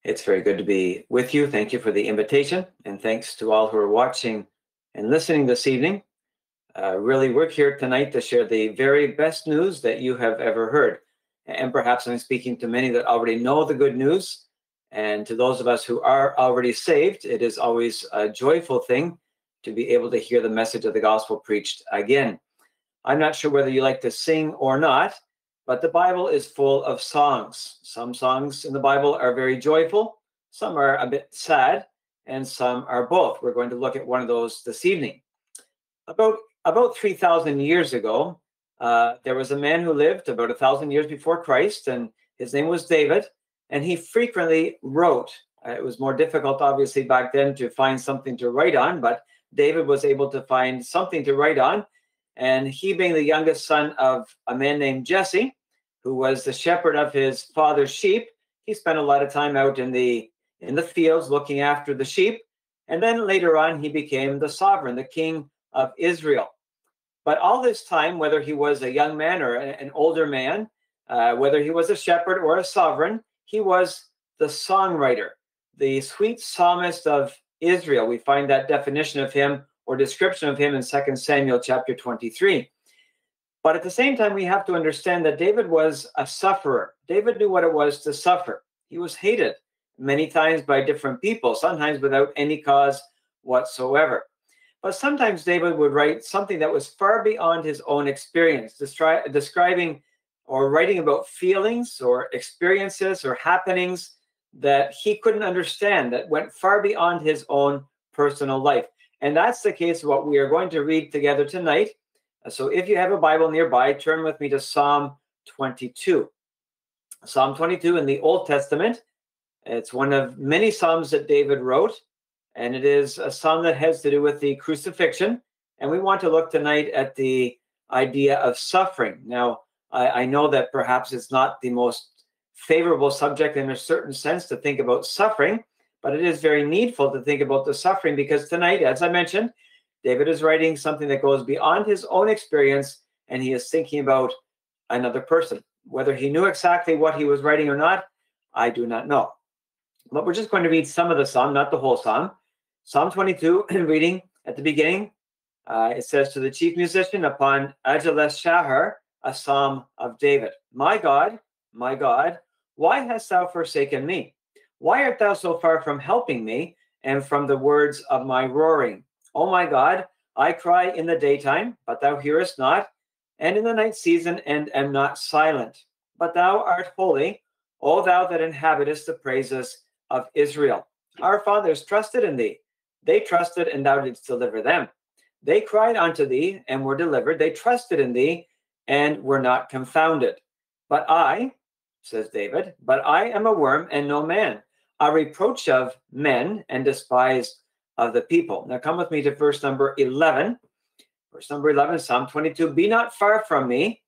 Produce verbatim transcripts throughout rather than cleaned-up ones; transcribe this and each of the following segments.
It's very good to be with you. Thank you for the invitation, and thanks to all who are watching and listening this evening. Uh, really, we're here tonight to share the very best news that you have ever heard. And perhaps I'm speaking to many that already know the good news. And to those of us who are already saved, it is always a joyful thing to be able to hear the message of the gospel preached again. I'm not sure whether you like to sing or not, but the Bible is full of songs. Some songs in the Bible are very joyful, some are a bit sad, and some are both. We're going to look at one of those this evening. About, about three thousand years ago, uh, there was a man who lived about one thousand years before Christ, and his name was David, and he frequently wrote. Uh, it was more difficult, obviously, back then to find something to write on, but David was able to find something to write on. And he, being the youngest son of a man named Jesse, who was the shepherd of his father's sheep, he spent a lot of time out in the in the fields looking after the sheep. And then later on, he became the sovereign, the king of Israel. But all this time, whether he was a young man or an older man, uh, whether he was a shepherd or a sovereign, he was the songwriter, the sweet psalmist of Israel. We find that definition of him or description of him in Second Samuel chapter twenty-three. But at the same time, we have to understand that David was a sufferer. David knew what it was to suffer. He was hated many times by different people, sometimes without any cause whatsoever. But sometimes David would write something that was far beyond his own experience, destri- describing or writing about feelings or experiences or happenings that he couldn't understand, that went far beyond his own personal life. And that's the case of what we are going to read together tonight. So if you have a Bible nearby, turn with me to Psalm twenty-two. Psalm twenty-two in the Old Testament. It's one of many psalms that David wrote, and it is a psalm that has to do with the crucifixion. And we want to look tonight at the idea of suffering. Now, I, I know that perhaps it's not the most favorable subject in a certain sense to think about suffering, but it is very needful to think about the suffering because tonight, as I mentioned, David is writing something that goes beyond his own experience, and he is thinking about another person. Whether he knew exactly what he was writing or not, I do not know. But we're just going to read some of the psalm, not the whole psalm. Psalm twenty-two, reading at the beginning, uh, it says, to the chief musician upon Ajaleth Shahar, a psalm of David. My God, my God, why hast thou forsaken me? Why art thou so far from helping me and from the words of my roaring? O my God, I cry in the daytime, but thou hearest not, and in the night season, and am not silent. But thou art holy, O thou that inhabitest the praises of Israel. Our fathers trusted in thee. They trusted, and thou didst deliver them. They cried unto thee, and were delivered. They trusted in thee, and were not confounded. But I, says David, but I am a worm and no man, a reproach of men and despised of the people. Now come with me to verse number eleven. Verse number eleven, Psalm twenty-two. Be not far from me,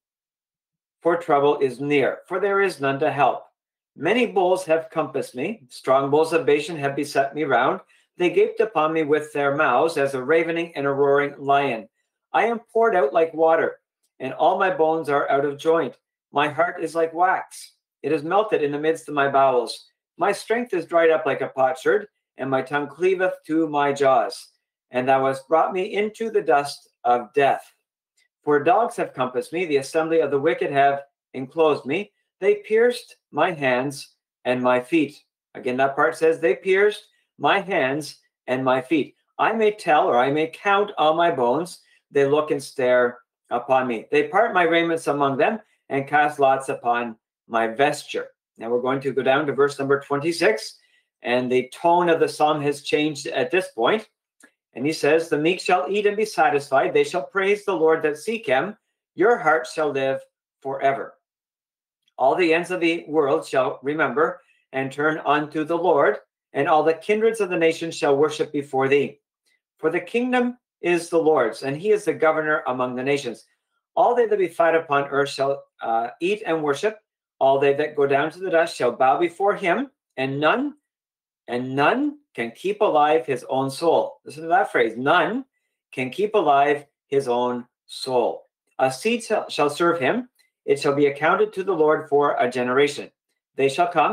for trouble is near, for there is none to help. Many bulls have compassed me, strong bulls of Bashan have beset me round. They gaped upon me with their mouths as a ravening and a roaring lion. I am poured out like water, and all my bones are out of joint. My heart is like wax. It is melted in the midst of my bowels. My strength is dried up like a potsherd, and my tongue cleaveth to my jaws. And thou hast brought me into the dust of death. For dogs have compassed me, the assembly of the wicked have enclosed me. They pierced my hands and my feet. Again, that part says, they pierced my hands and my feet. I may tell, or I may count all my bones. They look and stare upon me. They part my raiments among them, and cast lots upon my vesture. Now we're going to go down to verse number twenty-six, and the tone of the psalm has changed at this point. And he says, the meek shall eat and be satisfied. They shall praise the Lord that seek him. Your heart shall live forever. All the ends of the world shall remember and turn unto the Lord, and all the kindreds of the nations shall worship before thee. For the kingdom is the Lord's, and he is the governor among the nations. All they that be fat upon earth shall uh, eat and worship. All they that go down to the dust shall bow before him, and none, and none can keep alive his own soul. Listen to that phrase. None can keep alive his own soul. A seed shall serve him. It shall be accounted to the Lord for a generation. They shall come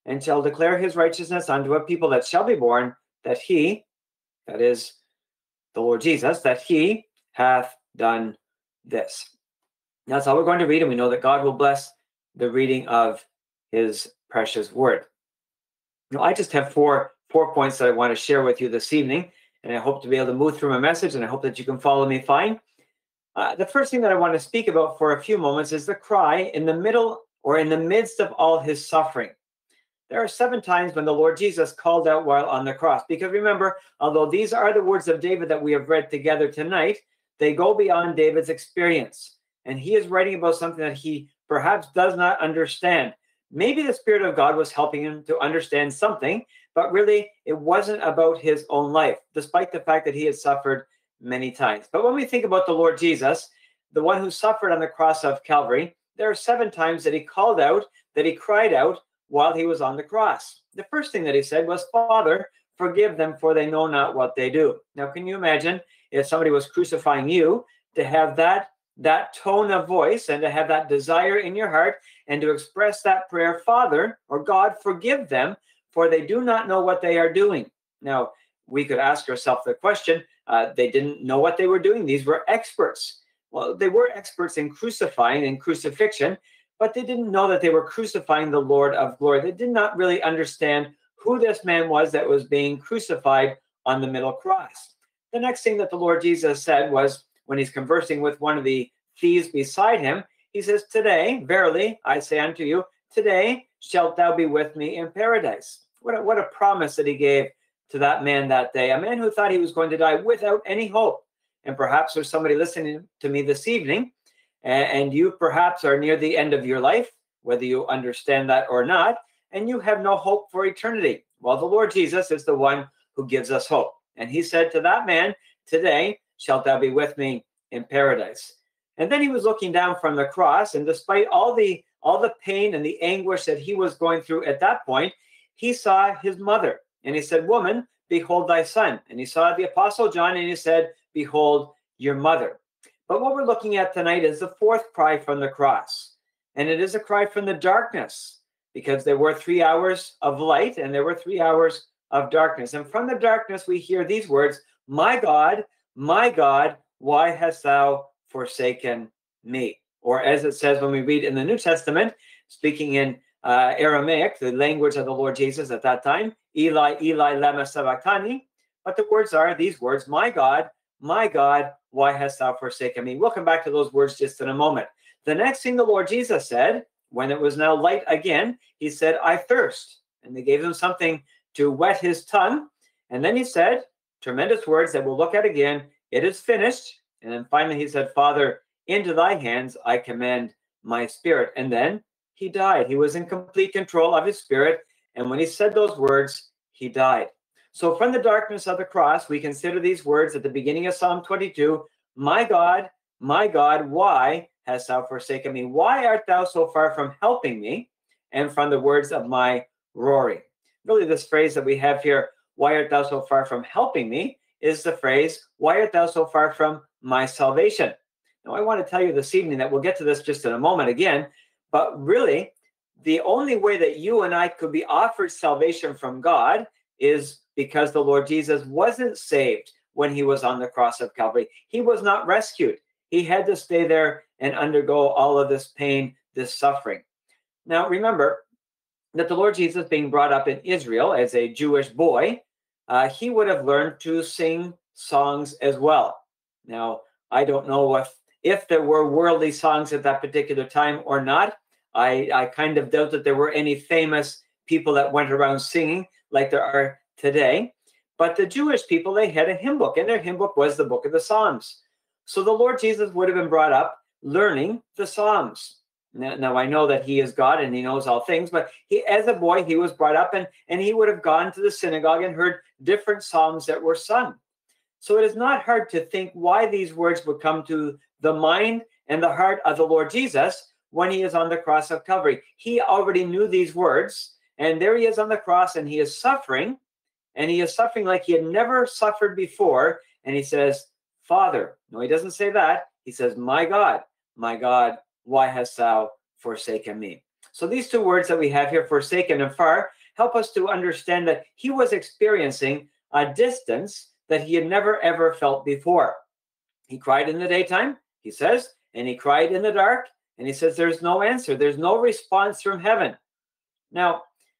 and shall declare his righteousness unto a people that shall be born, that he, that is the Lord Jesus, that he hath done this. That's all we're going to read, and we know that God will bless the reading of his precious word. Now, I just have four, four points that I want to share with you this evening, and I hope to be able to move through my message, and I hope that you can follow me fine. Uh, the first thing that I want to speak about for a few moments is the cry in the middle or in the midst of all his suffering. There are seven times when the Lord Jesus called out while on the cross. Because remember, although these are the words of David that we have read together tonight, they go beyond David's experience. And he is writing about something that he perhaps does not understand. Maybe the Spirit of God was helping him to understand something, but really it wasn't about his own life, despite the fact that he had suffered many times. But when we think about the Lord Jesus, the one who suffered on the cross of Calvary, there are seven times that he called out, that he cried out while he was on the cross. The first thing that he said was, Father, forgive them, for they know not what they do. Now, can you imagine if somebody was crucifying you, to have that, that tone of voice and to have that desire in your heart and to express that prayer, Father, or God, forgive them, for they do not know what they are doing. Now, we could ask ourselves the question, uh, they didn't know what they were doing. These were experts. Well, they were experts in crucifying and crucifixion, but they didn't know that they were crucifying the Lord of glory. They did not really understand who this man was that was being crucified on the middle cross. The next thing that the Lord Jesus said was, when he's conversing with one of the thieves beside him, he says, Today, verily, I say unto you, today shalt thou be with me in paradise. What a, what a promise that he gave to that man that day, a man who thought he was going to die without any hope. And perhaps there's somebody listening to me this evening, and you perhaps are near the end of your life, whether you understand that or not, and you have no hope for eternity. Well, the Lord Jesus is the one who gives us hope. And he said to that man, Today shalt thou be with me in paradise. And then he was looking down from the cross, and despite all the, all the pain and the anguish that he was going through at that point, he saw his mother. And he said, Woman, behold thy son. And he saw the Apostle John, and he said, Behold your mother. But what we're looking at tonight is the fourth cry from the cross. And it is a cry from the darkness, because there were three hours of light and there were three hours of darkness. And from the darkness, we hear these words, My God, my God, why hast thou forsaken me? Or as it says when we read in the New Testament, speaking in uh, Aramaic, the language of the Lord Jesus at that time, Eli, Eli, lama sabachthani. But the words are these words, My God, my God, why hast thou forsaken me? We'll come back to those words just in a moment. The next thing the Lord Jesus said, when it was now light again, he said, I thirst. And they gave him something to wet his tongue. And then he said, tremendous words that we'll look at again, it is finished. And then finally he said, Father, into thy hands I commend my spirit. And then he died. He was in complete control of his spirit. And when he said those words, he died. So from the darkness of the cross, we consider these words at the beginning of Psalm twenty-two, My God, my God, why hast thou forsaken me? Why art thou so far from helping me? And from the words of my roaring. Really, this phrase that we have here, why art thou so far from helping me, is the phrase, why art thou so far from my salvation? Now, I want to tell you this evening that we'll get to this just in a moment again, but really, the only way that you and I could be offered salvation from God is because the Lord Jesus wasn't saved when he was on the cross of Calvary. He was not rescued. He had to stay there and undergo all of this pain, this suffering. Now, remember that the Lord Jesus, being brought up in Israel as a Jewish boy, uh, he would have learned to sing songs as well. Now, I don't know if, if there were worldly songs at that particular time or not. I, I kind of doubt that there were any famous people that went around singing like there are today. But the Jewish people, they had a hymn book, and their hymn book was the book of the Psalms. So the Lord Jesus would have been brought up learning the Psalms. Now, now I know that he is God and he knows all things, but he, as a boy, he was brought up and, and he would have gone to the synagogue and heard different Psalms that were sung. So it is not hard to think why these words would come to the mind and the heart of the Lord Jesus when he is on the cross of Calvary. He already knew these words, and there he is on the cross, and he is suffering, and he is suffering like he had never suffered before. And he says, Father. No, he doesn't say that. He says, My God, my God, why hast thou forsaken me? So these two words that we have here, forsaken and far, help us to understand that he was experiencing a distance that he had never ever felt before. He cried in the daytime, he says, and he cried in the dark, and he says there's no answer, there's no response from heaven. Now,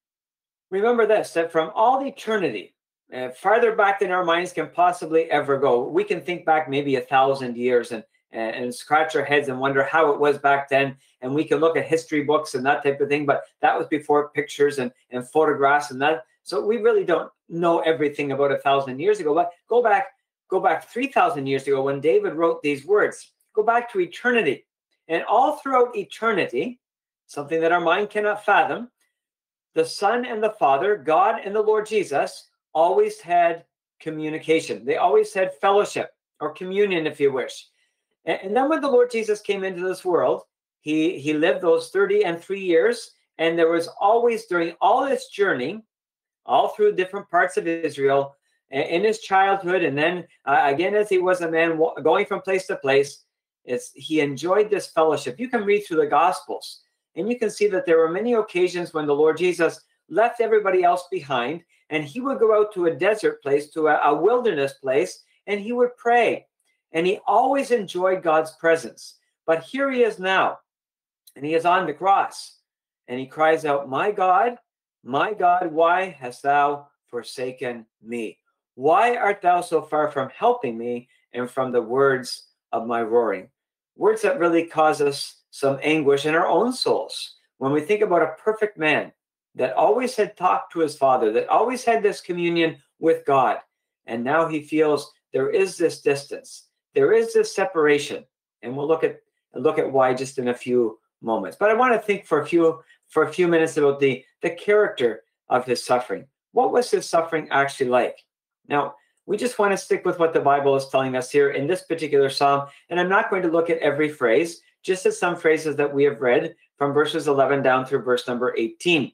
remember this, that from all eternity, uh, farther back than our minds can possibly ever go, we can think back maybe a thousand years and, and, and scratch our heads and wonder how it was back then. And we can look at history books and that type of thing, but that was before pictures and, and photographs and that. So we really don't know everything about a thousand years ago. But go back, go back three thousand years ago when David wrote these words. Go back to eternity. And all throughout eternity, something that our mind cannot fathom, the Son and the Father, God and the Lord Jesus, always had communication. They always had fellowship or communion, if you wish. And, and then when the Lord Jesus came into this world, he, he lived those thirty and three years. And there was always, during all this journey, all through different parts of Israel, in his childhood, and then uh, again as he was a man going from place to place, it's, he enjoyed this fellowship. You can read through the Gospels, and you can see that there were many occasions when the Lord Jesus left everybody else behind, and he would go out to a desert place, to a, a wilderness place, and he would pray. And he always enjoyed God's presence. But here he is now, and he is on the cross, and he cries out, "My God, my God, why hast thou forsaken me? Why art thou so far from helping me and from the words of my roaring?" Words that really cause us some anguish in our own souls. When we think about a perfect man that always had talked to his Father, that always had this communion with God, and now he feels there is this distance, there is this separation, and we'll look at look at why just in a few moments. But I want to think for a few for a few minutes about the the character of his suffering. What was his suffering actually like? Now, we just want to stick with what the Bible is telling us here in this particular psalm, and I'm not going to look at every phrase, just at some phrases that we have read from verses eleven down through verse number eighteen.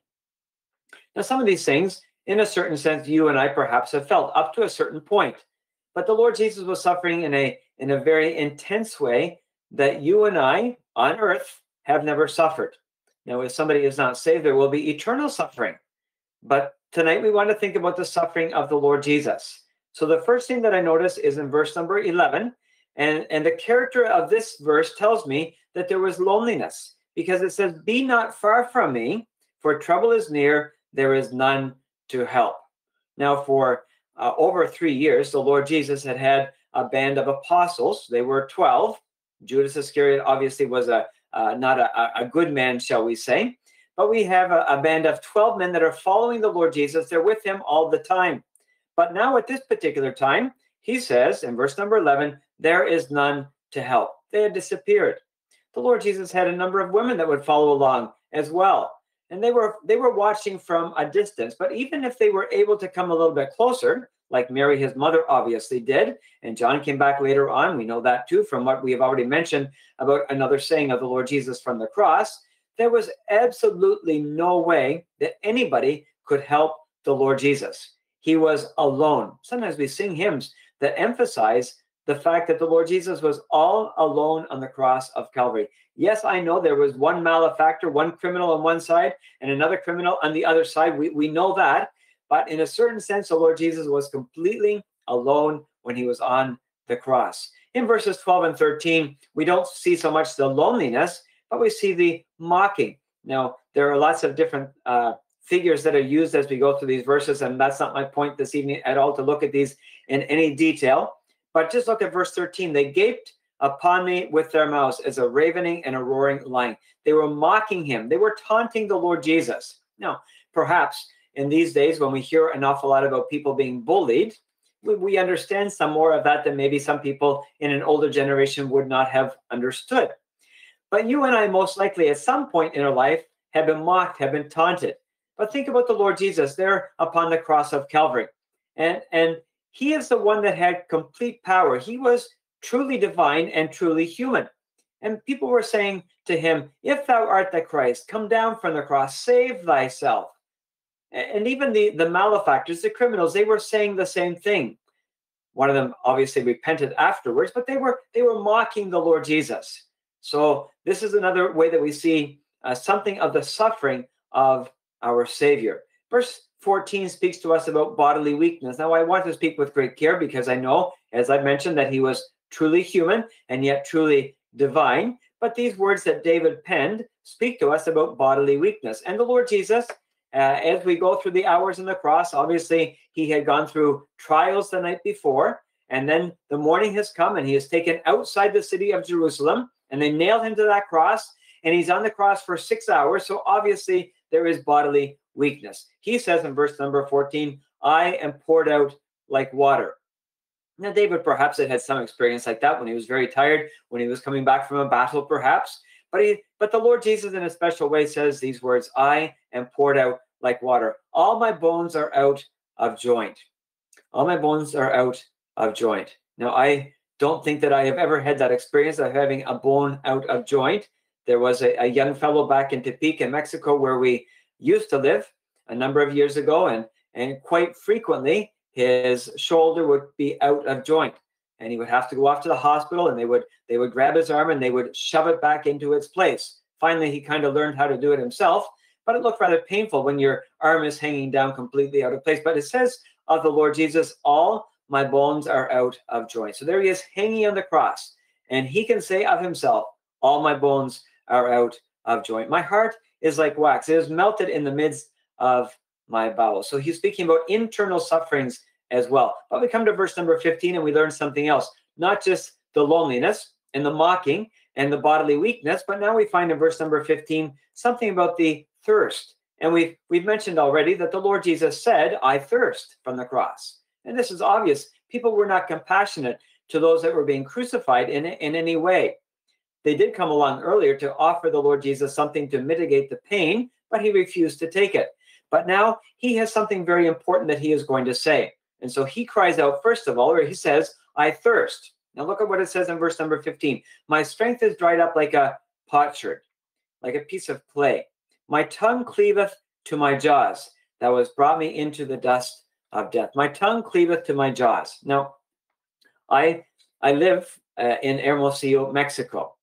Now, some of these things, in a certain sense, you and I perhaps have felt up to a certain point, but the Lord Jesus was suffering in a, in a very intense way that you and I on earth have never suffered. Now, if somebody is not saved, there will be eternal suffering, but tonight we want to think about the suffering of the Lord Jesus. So the first thing that I notice is in verse number eleven, and, and the character of this verse tells me that there was loneliness, because it says, "Be not far from me, for trouble is near, there is none to help." Now, for uh, over three years, the Lord Jesus had had a band of apostles. They were twelve. Judas Iscariot obviously was a uh, not a, a good man, shall we say. But we have a, a band of twelve men that are following the Lord Jesus. They're with him all the time. But now at this particular time, he says in verse number eleven, there is none to help. They had disappeared. The Lord Jesus had a number of women that would follow along as well. And they were they were watching from a distance. But even if they were able to come a little bit closer, like Mary, his mother, obviously did, and John came back later on, we know that too from what we have already mentioned about another saying of the Lord Jesus from the cross, there was absolutely no way that anybody could help the Lord Jesus. He was alone. Sometimes we sing hymns that emphasize the fact that the Lord Jesus was all alone on the cross of Calvary. Yes, I know there was one malefactor, one criminal on one side, and another criminal on the other side. We, we know that. But in a certain sense, the Lord Jesus was completely alone when he was on the cross. In verses twelve and thirteen, we don't see so much the loneliness, but we see the mocking. Now, there are lots of different uh, figures that are used as we go through these verses, and that's not my point this evening at all to look at these in any detail. But just look at verse thirteen. They gaped upon me with their mouths as a ravening and a roaring lion. They were mocking him. They were taunting the Lord Jesus. Now, perhaps in these days when we hear an awful lot about people being bullied, we, we understand some more of that than maybe some people in an older generation would not have understood. But you and I most likely at some point in our life have been mocked, have been taunted. But think about the Lord Jesus there upon the cross of Calvary. And, and he is the one that had complete power. He was truly divine and truly human. And people were saying to him, "If thou art the Christ, come down from the cross, save thyself." And even the, the malefactors, the criminals, they were saying the same thing. One of them obviously repented afterwards, but they were they were mocking the Lord Jesus. So this is another way that we see uh, something of the suffering of our Savior. Verse fourteen speaks to us about bodily weakness. Now, I want to speak with great care because I know, as I mentioned, that he was truly human and yet truly divine. But these words that David penned speak to us about bodily weakness. And the Lord Jesus, uh, as we go through the hours on the cross, obviously he had gone through trials the night before, and then the morning has come and he is taken outside the city of Jerusalem, and they nailed him to that cross, and he's on the cross for six hours. So obviously there is bodily weakness. He says in verse number fourteen, I am poured out like water. Now, David perhaps had had some experience like that when he was very tired, when he was coming back from a battle, perhaps. But he, but the Lord Jesus, in a special way, says these words, I am poured out like water. All my bones are out of joint. All my bones are out of joint. Now, I don't think that I have ever had that experience of having a bone out of joint. There was a, a young fellow back in Tepic, in Mexico, where we used to live a number of years ago, and, and quite frequently, his shoulder would be out of joint, and he would have to go off to the hospital, and they would they would grab his arm and they would shove it back into its place. Finally, he kind of learned how to do it himself, but it looked rather painful when your arm is hanging down completely out of place. But it says of the Lord Jesus, all my bones are out of joint. So there he is hanging on the cross, and he can say of himself, all my bones are out of joint. My heart is like wax. It is melted in the midst of my bowels. So he's speaking about internal sufferings as well. But we come to verse number fifteen and we learn something else, not just the loneliness and the mocking and the bodily weakness, but now we find in verse number fifteen something about the thirst. And we've, we've mentioned already that the Lord Jesus said, I thirst, from the cross. And this is obvious. People were not compassionate to those that were being crucified in, in any way. They did come along earlier to offer the Lord Jesus something to mitigate the pain, but he refused to take it. But now he has something very important that he is going to say. And so he cries out, first of all, or he says, I thirst. Now look at what it says in verse number fifteen. My strength is dried up like a potsherd, like a piece of clay. My tongue cleaveth to my jaws. Thou hast brought me into the dust of death. My tongue cleaveth to my jaws. Now, I I live uh, in Hermosillo, Mexico.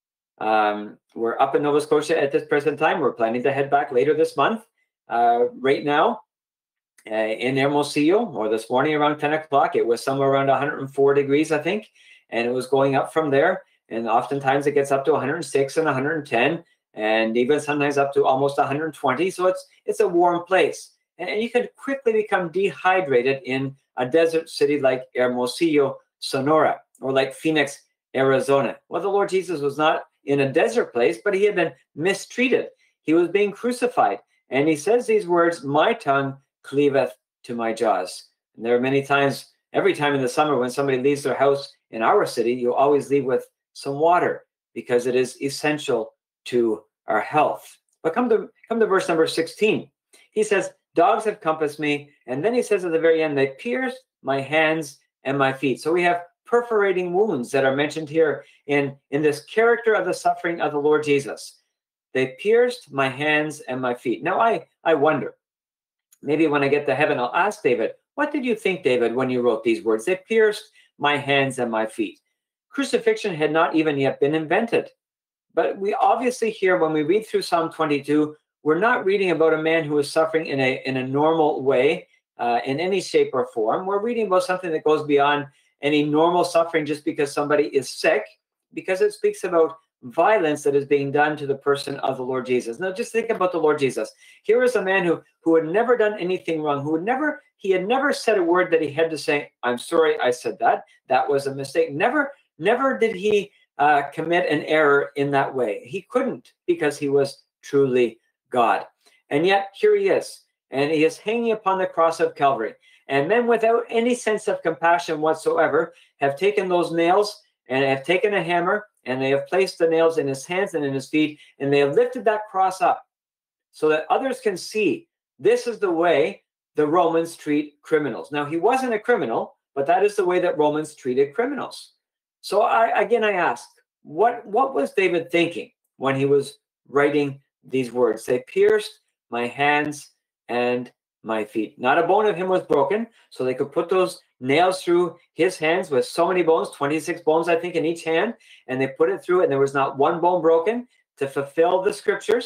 Um, we're up in Nova Scotia at this present time. We're planning to head back later this month. Uh, right now, uh, in Hermosillo, or this morning around ten o'clock, it was somewhere around one hundred four degrees, I think, and it was going up from there. And oftentimes it gets up to one hundred six and one hundred ten, and even sometimes up to almost one hundred twenty. So it's it's a warm place, and, and you can quickly become dehydrated in a desert city like Hermosillo, Sonora, or like Phoenix, Arizona. Well, the Lord Jesus was not in a desert place, but he had been mistreated. He was being crucified. And he says these words, my tongue cleaveth to my jaws. And there are many times, every time in the summer when somebody leaves their house in our city, you always leave with some water because it is essential to our health. But come to, come to verse number sixteen. He says, dogs have compassed me. And then he says at the very end, they pierced my hands and my feet. So we have perforating wounds that are mentioned here in, in this character of the suffering of the Lord Jesus. They pierced my hands and my feet. Now, I, I wonder, maybe when I get to heaven, I'll ask David, what did you think, David, when you wrote these words? They pierced my hands and my feet. Crucifixion had not even yet been invented. But we obviously here, when we read through Psalm twenty-two, we're not reading about a man who is suffering in a, in a normal way, uh, in any shape or form. We're reading about something that goes beyond any normal suffering just because somebody is sick, because it speaks about violence that is being done to the person of the Lord Jesus. Now, just think about the Lord Jesus. Here is a man who, who had never done anything wrong, who had never, he had never said a word that he had to say, I'm sorry I said that. That was a mistake. Never, never did he uh, commit an error in that way. He couldn't, because he was truly God. And yet here he is, and he is hanging upon the cross of Calvary. And men, without any sense of compassion whatsoever, have taken those nails and have taken a hammer, and they have placed the nails in his hands and in his feet, and they have lifted that cross up so that others can see this is the way the Romans treat criminals. Now, he wasn't a criminal, but that is the way that Romans treated criminals. So I, again, I ask, what, what was David thinking when he was writing these words? They pierced my hands and my feet. Not a bone of him was broken, so they could put those nails through his hands with so many bones, twenty-six bones, I think, in each hand, and they put it through, and there was not one bone broken to fulfill the scriptures.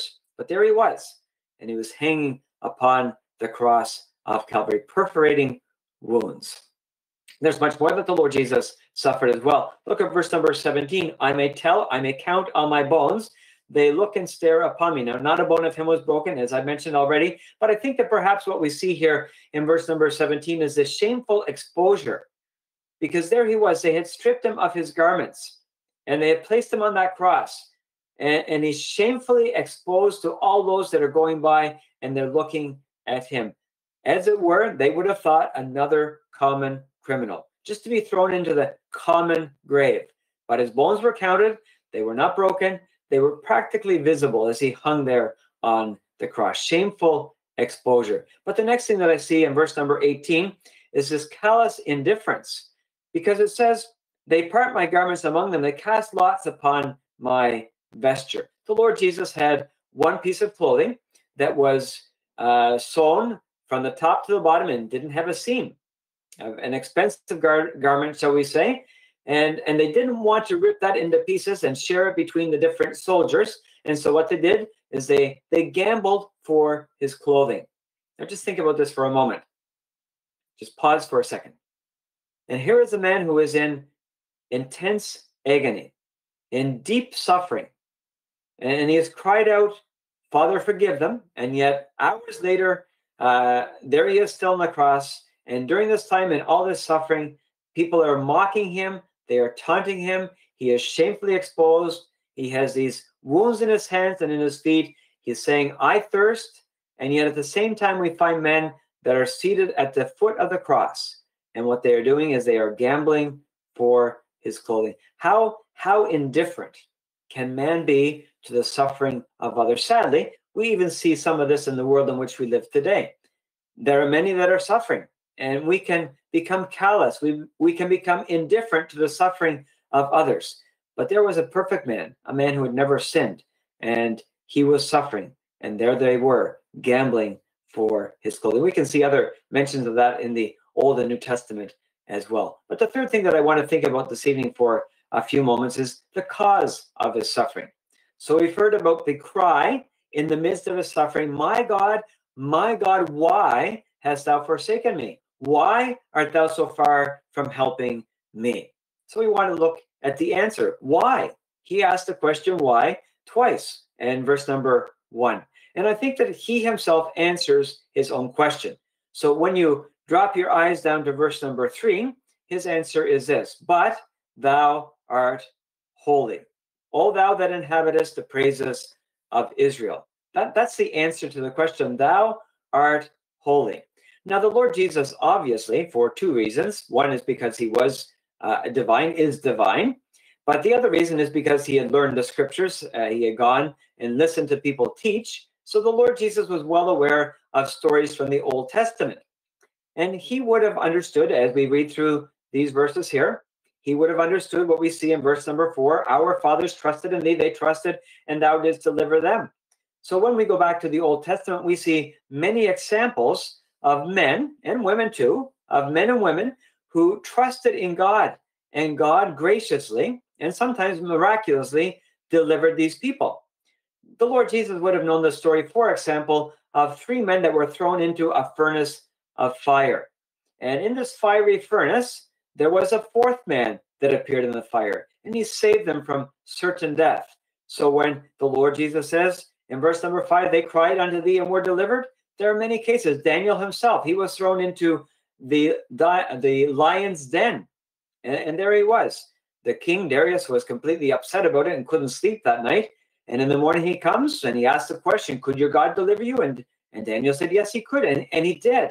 But there he was, and he was hanging upon the cross of Calvary, perforating wounds. There's much more that the Lord Jesus suffered as well. Look at verse number seventeen. I may tell, I may count on my bones. They look and stare upon me. Now, not a bone of him was broken, as I mentioned already, but I think that perhaps what we see here in verse number seventeen is this shameful exposure, because there he was. They had stripped him of his garments, and they had placed him on that cross, and, and he's shamefully exposed to all those that are going by, and they're looking at him. As it were, they would have thought another common criminal, just to be thrown into the common grave. But his bones were counted. They were not broken. They were practically visible as he hung there on the cross. Shameful exposure. But the next thing that I see in verse number eighteen is this callous indifference, because it says, they part my garments among them. They cast lots upon my vesture. The Lord Jesus had one piece of clothing that was uh, sewn from the top to the bottom and didn't have a seam. An expensive gar garment, shall we say, and and they didn't want to rip that into pieces and share it between the different soldiers. And so what they did is they they gambled for his clothing. Now just think about this for a moment. Just pause for a second. And here is a man who is in intense agony, in deep suffering, and he has cried out, Father, forgive them. And yet hours later, uh, there he is still on the cross. And during this time and all this suffering, people are mocking him. They are taunting him. He is shamefully exposed. He has these wounds in his hands and in his feet. He's saying, I thirst. And yet at the same time, we find men that are seated at the foot of the cross. And what they are doing is they are gambling for his clothing. How, how indifferent can man be to the suffering of others? Sadly, we even see some of this in the world in which we live today. There are many that are suffering. And we can become callous. We, we can become indifferent to the suffering of others. But there was a perfect man, a man who had never sinned, and he was suffering. And there they were, gambling for his clothing. We can see other mentions of that in the Old and New Testament as well. But the third thing that I want to think about this evening for a few moments is the cause of his suffering. So we've heard about the cry in the midst of his suffering, my God, my God, why hast thou forsaken me? Why art thou so far from helping me? So we want to look at the answer. Why? He asked the question why twice in verse number one. And I think that he himself answers his own question. So when you drop your eyes down to verse number three, his answer is this, but thou art holy, O thou that inhabitest the praises of Israel. That, that's the answer to the question, thou art holy. Now, the Lord Jesus, obviously, for two reasons. One is because he was uh, divine, is divine. But the other reason is because he had learned the scriptures. Uh, he had gone and listened to people teach. So the Lord Jesus was well aware of stories from the Old Testament. And he would have understood, as we read through these verses here, he would have understood what we see in verse number four. Our fathers trusted in thee, they trusted, and thou didst deliver them. So when we go back to the Old Testament, we see many examples of men and women too, of men and women who trusted in God, and God graciously and sometimes miraculously delivered these people. The Lord Jesus would have known the story, for example, of three men that were thrown into a furnace of fire. And in this fiery furnace, there was a fourth man that appeared in the fire, and he saved them from certain death. So when the Lord Jesus says in verse number five, they cried unto thee and were delivered, there are many cases. Daniel himself, he was thrown into the, the lion's den. And, and there he was. The king, Darius, was completely upset about it and couldn't sleep that night. And in the morning he comes and he asks the question, could your God deliver you? And, and Daniel said, yes, he could. And, and he did.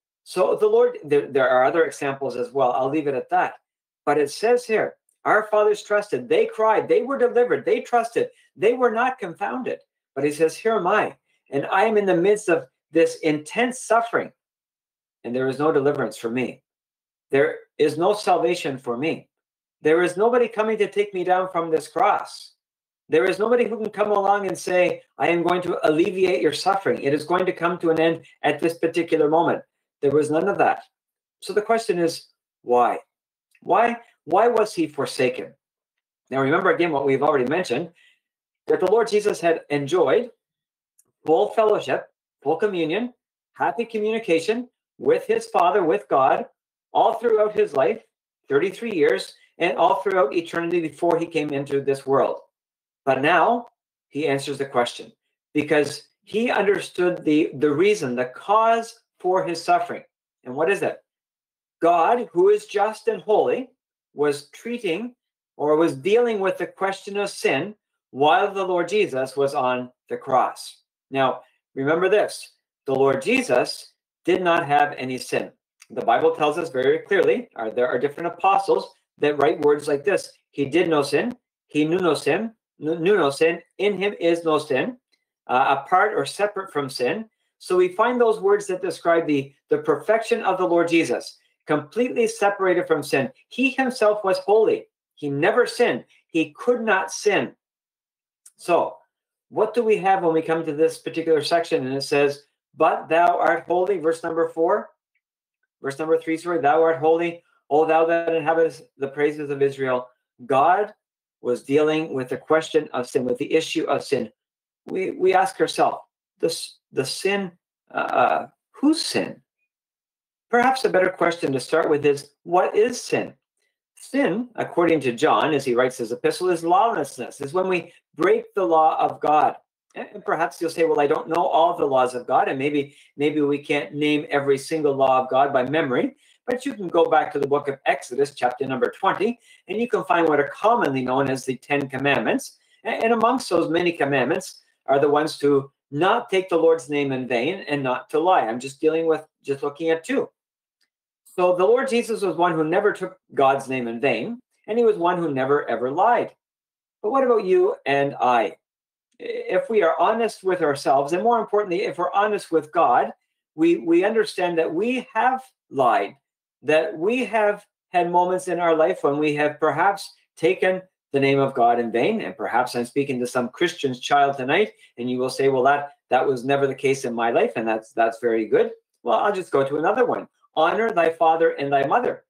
So the Lord, there, there are other examples as well. I'll leave it at that. But it says here, our fathers trusted. They cried. They were delivered. They trusted. They were not confounded. But he says, here am I. And I am in the midst of this intense suffering, and there is no deliverance for me. There is no salvation for me. There is nobody coming to take me down from this cross. There is nobody who can come along and say, I am going to alleviate your suffering. It is going to come to an end at this particular moment. There was none of that. So the question is, why? Why, why was he forsaken? Now remember again what we've already mentioned, that the Lord Jesus had enjoyed full fellowship, full communion, happy communication with his Father, with God, all throughout his life, thirty-three years, and all throughout eternity before he came into this world. But now he answers the question because he understood the, the reason, the cause for his suffering. And what is it? God, who is just and holy, was treating or was dealing with the question of sin while the Lord Jesus was on the cross. Now, remember this, the Lord Jesus did not have any sin. The Bible tells us very clearly, uh, there are different apostles that write words like this. He did no sin. He knew no sin. Knew no sin. In him is no sin, uh, apart or separate from sin. So we find those words that describe the, the perfection of the Lord Jesus, completely separated from sin. He himself was holy. He never sinned. He could not sin. So what do we have when we come to this particular section? And it says, but thou art holy, verse number four. Verse number three, sorry, thou art holy, O thou that inhabitest the praises of Israel. God was dealing with the question of sin, with the issue of sin. We we ask ourselves, this the sin, uh, whose sin? Perhaps a better question to start with is, what is sin? Sin, according to John, as he writes his epistle, is lawlessness, is when we break the law of God. And perhaps you'll say, well, I don't know all the laws of God, and maybe, maybe we can't name every single law of God by memory, but you can go back to the book of Exodus, chapter number twenty, and you can find what are commonly known as the Ten Commandments. And amongst those many commandments are the ones to not take the Lord's name in vain and not to lie. I'm just dealing with, just looking at two. So the Lord Jesus was one who never took God's name in vain, and he was one who never, ever lied. But what about you and I? If we are honest with ourselves, and more importantly, if we're honest with God, we, we understand that we have lied, that we have had moments in our life when we have perhaps taken the name of God in vain. And perhaps I'm speaking to some Christian's child tonight, and you will say, well, that, that was never the case in my life, and that's, that's very good. Well, I'll just go to another one. Honor thy father and thy mother.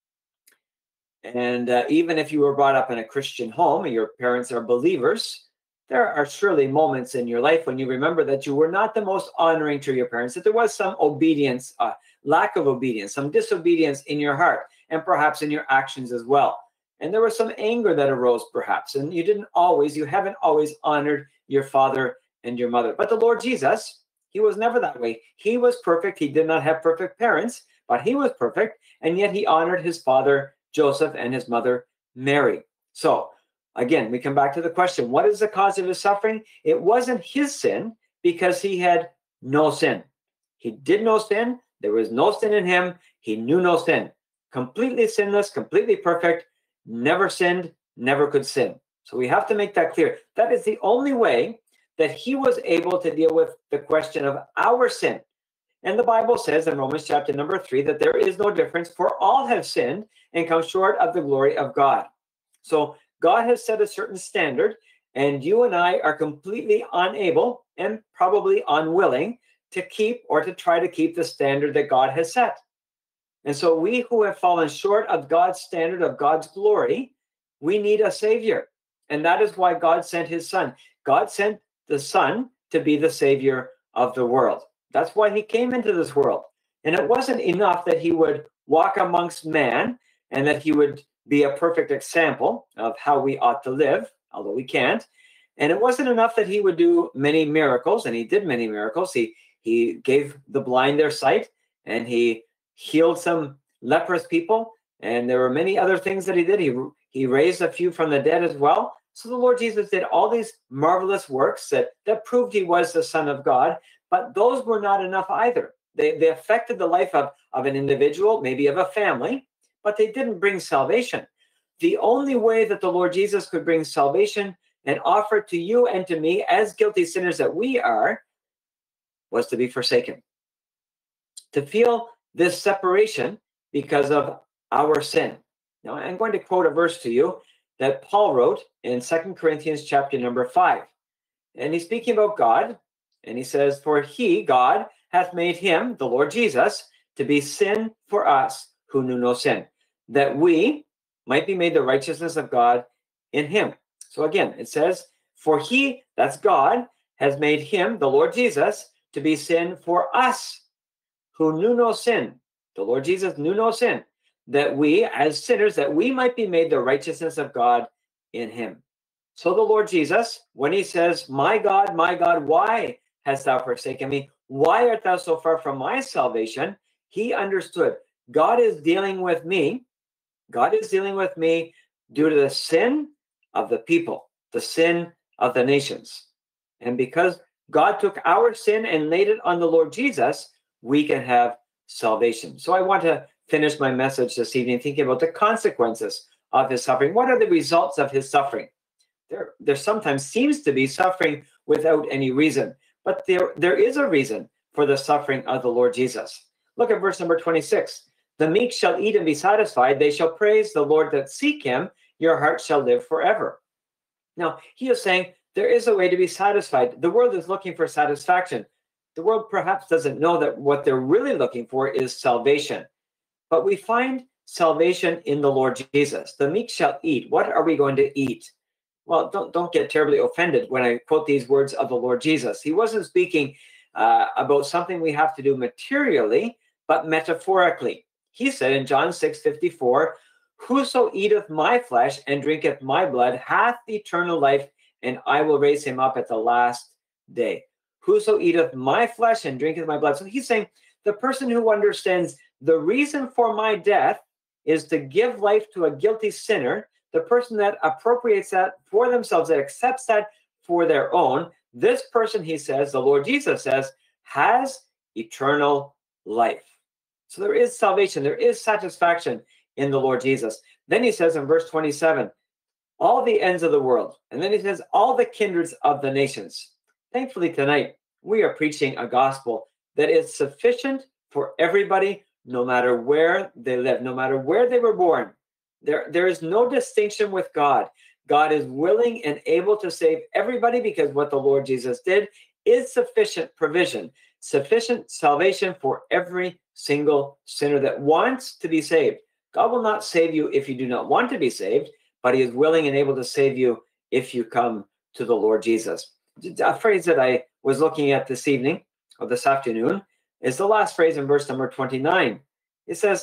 And uh, even if you were brought up in a Christian home and your parents are believers, there are surely moments in your life when you remember that you were not the most honoring to your parents, that there was some obedience, uh, lack of obedience, some disobedience in your heart, and perhaps in your actions as well. And there was some anger that arose perhaps, and you didn't always, you haven't always honored your father and your mother. But the Lord Jesus, he was never that way. He was perfect. He did not have perfect parents, but he was perfect, and yet he honored his father, Joseph, and his mother, Mary. So, again, we come back to the question, what is the cause of his suffering? It wasn't his sin because he had no sin. He did no sin. There was no sin in him. He knew no sin. Completely sinless, completely perfect, never sinned, never could sin. So we have to make that clear. That is the only way that he was able to deal with the question of our sin. And the Bible says in Romans chapter number three that there is no difference, for all have sinned and come short of the glory of God. So God has set a certain standard, and you and I are completely unable and probably unwilling to keep or to try to keep the standard that God has set. And so we who have fallen short of God's standard, of God's glory, we need a Savior. And that is why God sent his Son. God sent the Son to be the Savior of the world. That's why he came into this world. And it wasn't enough that he would walk amongst man and that he would be a perfect example of how we ought to live, although we can't. And it wasn't enough that he would do many miracles, and he did many miracles. He, he gave the blind their sight, and he healed some leprous people, and there were many other things that he did. He, he raised a few from the dead as well. So the Lord Jesus did all these marvelous works that, that proved he was the Son of God, but those were not enough either. They, they affected the life of, of an individual, maybe of a family, but they didn't bring salvation. The only way that the Lord Jesus could bring salvation and offer it to you and to me, as guilty sinners that we are, was to be forsaken. To feel this separation because of our sin. Now, I'm going to quote a verse to you that Paul wrote in Second Corinthians chapter number five. And he's speaking about God, and he says, for he, God, hath made him, the Lord Jesus, to be sin for us who knew no sin, that we might be made the righteousness of God in him. So again, it says, for he, that's God, has made him, the Lord Jesus, to be sin for us, who knew no sin. The Lord Jesus knew no sin, that we, as sinners, that we might be made the righteousness of God in him. So the Lord Jesus, when he says, my God, my God, why hast thou forsaken me? Why art thou so far from my salvation? He understood God is dealing with me. God is dealing with me due to the sin of the people, the sin of the nations. And because God took our sin and laid it on the Lord Jesus, we can have salvation. So I want to finish my message this evening thinking about the consequences of his suffering. What are the results of his suffering? There, there sometimes seems to be suffering without any reason, but there, there is a reason for the suffering of the Lord Jesus. Look at verse number twenty-six. The meek shall eat and be satisfied. They shall praise the Lord that seek him. Your heart shall live forever. Now, he is saying there is a way to be satisfied. The world is looking for satisfaction. The world perhaps doesn't know that what they're really looking for is salvation. But we find salvation in the Lord Jesus. The meek shall eat. What are we going to eat? Well, don't, don't get terribly offended when I quote these words of the Lord Jesus. He wasn't speaking uh, about something we have to do materially, but metaphorically. He said in John six fifty-four, whoso eateth my flesh and drinketh my blood hath eternal life, and I will raise him up at the last day. Whoso eateth my flesh and drinketh my blood. So he's saying the person who understands the reason for my death is to give life to a guilty sinner, the person that appropriates that for themselves, that accepts that for their own, this person, he says, the Lord Jesus says, has eternal life. So there is salvation, there is satisfaction in the Lord Jesus. Then he says in verse twenty-seven, all the ends of the world. And then he says, all the kindreds of the nations. Thankfully tonight, we are preaching a gospel that is sufficient for everybody, no matter where they live, no matter where they were born. There, there is no distinction with God. God is willing and able to save everybody because what the Lord Jesus did is sufficient provision, sufficient salvation for every single sinner that wants to be saved. God will not save you if you do not want to be saved, but he is willing and able to save you if you come to the Lord Jesus. A phrase that I was looking at this evening or this afternoon is the last phrase in verse number twenty-nine. It says,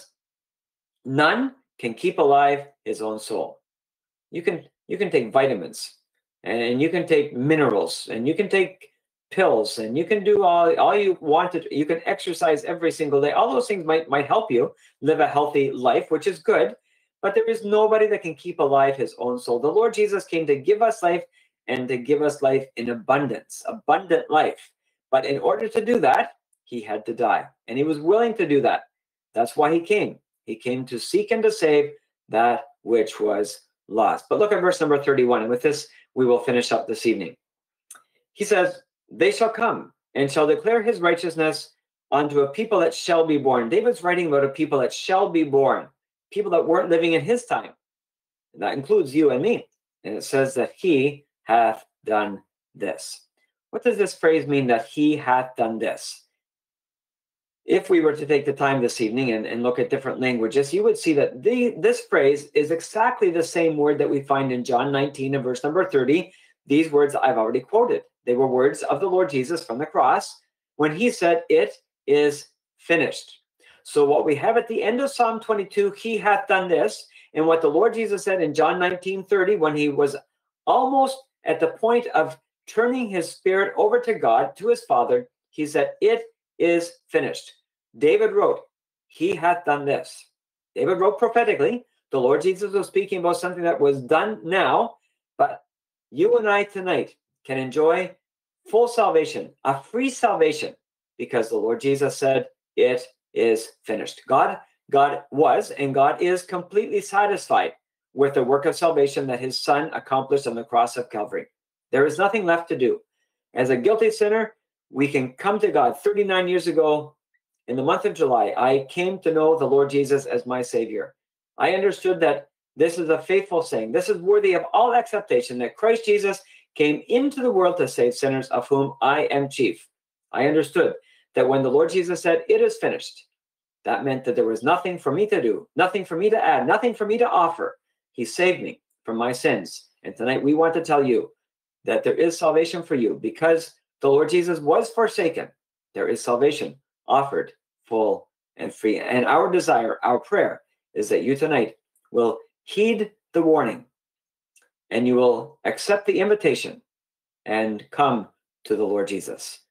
none can keep alive his own soul. You can you can take vitamins and you can take minerals and you can take pills and you can do all, all you want to. You can exercise every single day. All those things might, might help you live a healthy life, which is good, but there is nobody that can keep alive his own soul. The Lord Jesus came to give us life and to give us life in abundance, abundant life. But in order to do that, he had to die, and he was willing to do that. That's why he came. He came to seek and to save that which was lost. But look at verse number thirty-one, and with this, we will finish up this evening. He says, they shall come and shall declare his righteousness unto a people that shall be born. David's writing about a people that shall be born, people that weren't living in his time. And that includes you and me. And it says that he hath done this. What does this phrase mean, that he hath done this? If we were to take the time this evening and, and look at different languages, you would see that the, this phrase is exactly the same word that we find in John nineteen and verse number thirty. These words I've already quoted. They were words of the Lord Jesus from the cross when he said, it is finished. So what we have at the end of Psalm twenty-two, he hath done this, and what the Lord Jesus said in John nineteen thirty, when he was almost at the point of turning his spirit over to God, to his Father, he said, it is finished. David wrote, he hath done this. David wrote prophetically. The Lord Jesus was speaking about something that was done now, but you and I tonight can enjoy full salvation, a free salvation, because the Lord Jesus said, it is finished. God, God was and God is completely satisfied with the work of salvation that his Son accomplished on the cross of Calvary. There is nothing left to do. As a guilty sinner, we can come to God. thirty-nine years ago, in the month of July, I came to know the Lord Jesus as my Savior. I understood that this is a faithful saying. This is worthy of all acceptation, that Christ Jesus came into the world to save sinners, of whom I am chief. I understood that when the Lord Jesus said, it is finished, that meant that there was nothing for me to do, nothing for me to add, nothing for me to offer. He saved me from my sins. And tonight we want to tell you that there is salvation for you because the Lord Jesus was forsaken, there is salvation offered full and free. And our desire, our prayer, is that you tonight will heed the warning and you will accept the invitation and come to the Lord Jesus.